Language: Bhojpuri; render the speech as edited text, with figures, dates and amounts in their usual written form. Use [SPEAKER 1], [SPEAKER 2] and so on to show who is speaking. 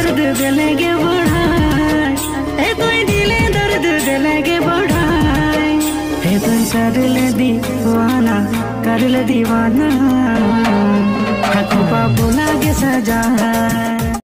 [SPEAKER 1] दर्द दिलेगे बढ़ाए, ए कोई दिले दर्द दिलेगे बढ़ाए, ए कोई कर ले दीवाना कर ले दीवाना, हको पापू लागे सजा।